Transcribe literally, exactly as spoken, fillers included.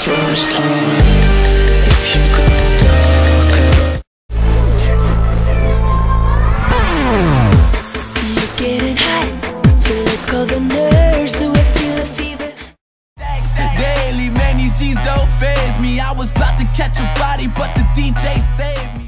first line. If you go darker, you're getting hot, so let's call the nurse who will feel the fever. Daily, man, these G's don't faze me. I was about to catch a body, but the D J saved me.